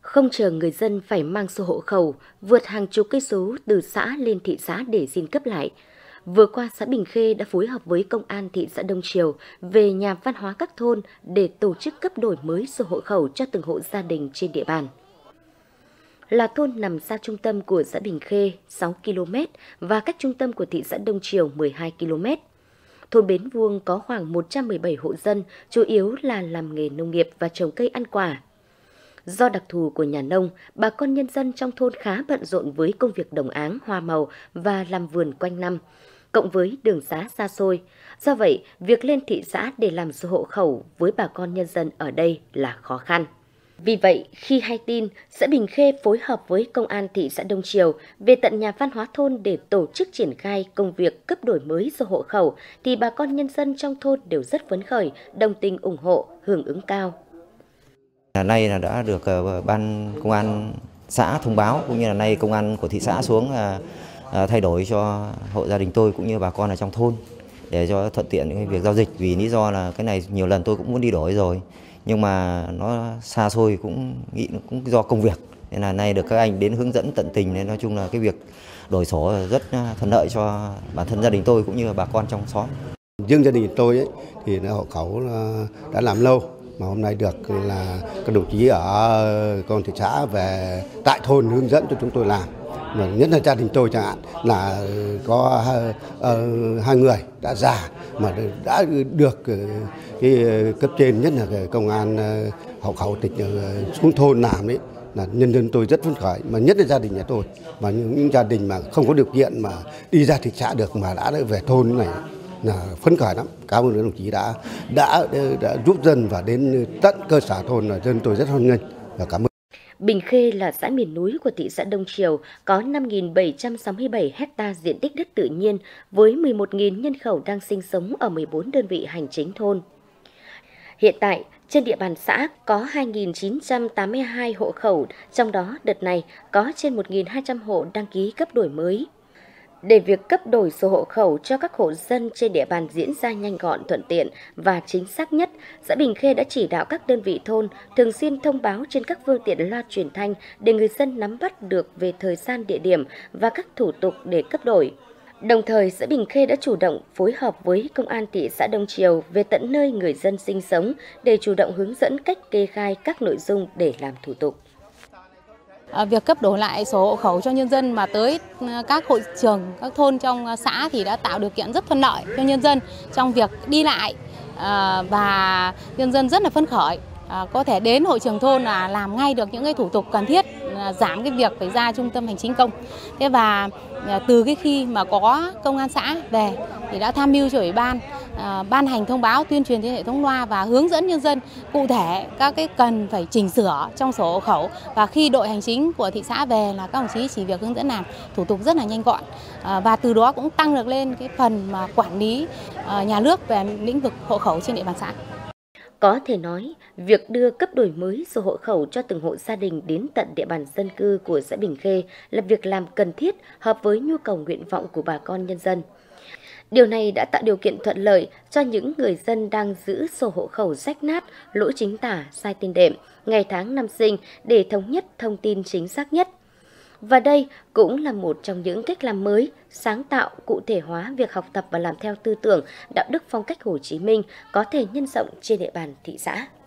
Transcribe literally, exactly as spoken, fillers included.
Không chờ người dân phải mang sổ hộ khẩu, vượt hàng chục cây số từ xã lên thị xã để xin cấp lại. Vừa qua, xã Bình Khê đã phối hợp với Công an thị xã Đông Triều về nhà văn hóa các thôn để tổ chức cấp đổi mới sổ hộ khẩu cho từng hộ gia đình trên địa bàn. Là thôn nằm xa trung tâm của xã Bình Khê sáu ki lô mét và cách trung tâm của thị xã Đông Triều mười hai ki lô mét. Thôn Bến Vuông có khoảng một trăm mười bảy hộ dân, chủ yếu là làm nghề nông nghiệp và trồng cây ăn quả. Do đặc thù của nhà nông, bà con nhân dân trong thôn khá bận rộn với công việc đồng áng, hoa màu và làm vườn quanh năm, cộng với đường xá xa xôi. Do vậy, việc lên thị xã để làm sổ hộ khẩu với bà con nhân dân ở đây là khó khăn. Vì vậy, khi hay tin, xã Bình Khê phối hợp với Công an thị xã Đông Triều về tận nhà văn hóa thôn để tổ chức triển khai công việc cấp đổi mới sổ hộ khẩu, thì bà con nhân dân trong thôn đều rất phấn khởi, đồng tình ủng hộ, hưởng ứng cao. Nay là đã được ban công an xã thông báo, cũng như là nay công an của thị xã xuống thay đổi cho hộ gia đình tôi cũng như bà con ở trong thôn để cho thuận tiện cái việc giao dịch, vì lý do là cái này nhiều lần tôi cũng muốn đi đổi rồi nhưng mà nó xa xôi, cũng nghĩ cũng do công việc nên là nay được các anh đến hướng dẫn tận tình, nên nói chung là cái việc đổi sổ rất thuận lợi cho bản thân gia đình tôi cũng như là bà con trong xóm. Riêng gia đình tôi ấy, thì hộ khẩu đã làm lâu, mà hôm nay được là các đồng chí ở công an thị xã về tại thôn hướng dẫn cho chúng tôi làm. Mà nhất là gia đình tôi chẳng hạn là có uh, hai người đã già mà đã được cái cấp trên, nhất là công an uh, hộ khẩu tịch uh, xuống thôn làm ấy, là nhân dân tôi rất phấn khởi, mà nhất là gia đình nhà tôi, mà những, những gia đình mà không có điều kiện mà đi ra thị xã được mà đã về thôn này là phấn khởi lắm. Cảm ơn đồng chí đã, đã đã giúp dân và đến tận cơ sở thôn, là dân tôi rất hoan nghênh và cảm ơn. Bình Khê là xã miền núi của thị xã Đông Triều, có năm nghìn bảy trăm sáu mươi bảy hecta diện tích đất tự nhiên với mười một nghìn nhân khẩu đang sinh sống ở mười bốn đơn vị hành chính thôn. Hiện tại, trên địa bàn xã có hai nghìn chín trăm tám mươi hai hộ khẩu, trong đó đợt này có trên một nghìn hai trăm hộ đăng ký cấp đổi mới. Để việc cấp đổi sổ hộ khẩu cho các hộ dân trên địa bàn diễn ra nhanh gọn, thuận tiện và chính xác nhất, xã Bình Khê đã chỉ đạo các đơn vị thôn thường xuyên thông báo trên các phương tiện loa truyền thanh để người dân nắm bắt được về thời gian, địa điểm và các thủ tục để cấp đổi. Đồng thời, xã Bình Khê đã chủ động phối hợp với Công an thị xã Đông Triều về tận nơi người dân sinh sống để chủ động hướng dẫn cách kê khai các nội dung để làm thủ tục. Việc cấp đổi lại sổ hộ khẩu cho nhân dân mà tới các hội trường, các thôn trong xã thì đã tạo điều kiện rất thuận lợi cho nhân dân trong việc đi lại, và nhân dân rất là phấn khởi, có thể đến hội trường thôn là làm ngay được những cái thủ tục cần thiết, giảm cái việc phải ra trung tâm hành chính công. Thế và từ cái khi mà có công an xã về thì đã tham mưu cho ủy ban à, ban hành thông báo tuyên truyền trên hệ thống loa và hướng dẫn nhân dân cụ thể các cái cần phải chỉnh sửa trong sổ hộ khẩu, và khi đội hành chính của thị xã về là các đồng chí chỉ việc hướng dẫn làm, thủ tục rất là nhanh gọn, à, và từ đó cũng tăng được lên cái phần mà quản lý à, nhà nước về lĩnh vực hộ khẩu trên địa bàn xã. Có thể nói, việc đưa cấp đổi mới sổ hộ khẩu cho từng hộ gia đình đến tận địa bàn dân cư của xã Bình Khê là việc làm cần thiết, hợp với nhu cầu nguyện vọng của bà con nhân dân. Điều này đã tạo điều kiện thuận lợi cho những người dân đang giữ sổ hộ khẩu rách nát, lỗi chính tả, sai tên đệm, ngày tháng năm sinh để thống nhất thông tin chính xác nhất. Và đây cũng là một trong những cách làm mới, sáng tạo, cụ thể hóa việc học tập và làm theo tư tưởng, đạo đức phong cách Hồ Chí Minh có thể nhân rộng trên địa bàn thị xã.